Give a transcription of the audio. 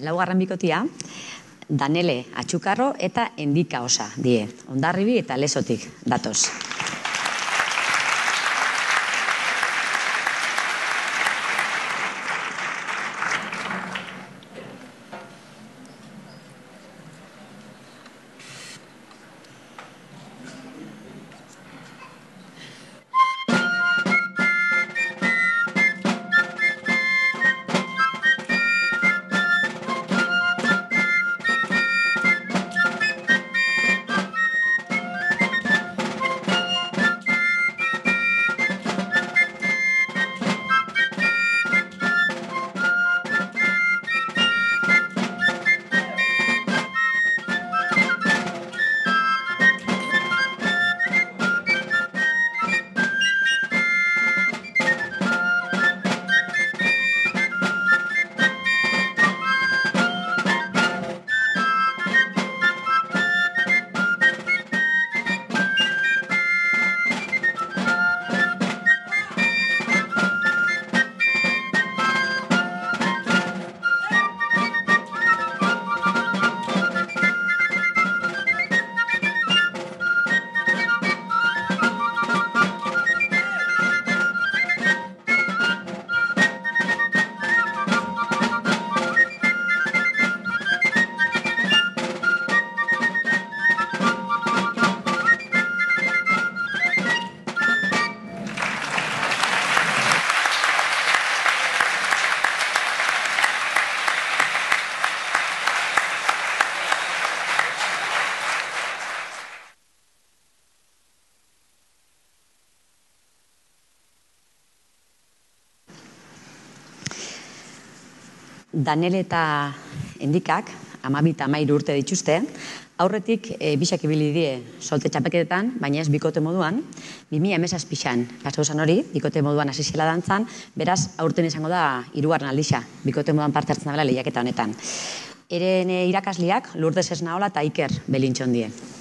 laugarren bikotia, Danele Atxukarro eta Endika Osa die. Hondarribi eta Lezotik datoz. Danele eta Endikak, 12 eta 13 urte dituzte, aurretik bisak ibili die solte txapeketetan, baina ez bikote moduan, 2017an pasatu zen hori, bikote moduan hasi zela dantzan, beraz, aurten izango da 3. aldixa, bikote moduan parte hartzen dabela lehiaketa honetan. Eren irakasleak Lourdes Esnaola eta Iker Belintxon die.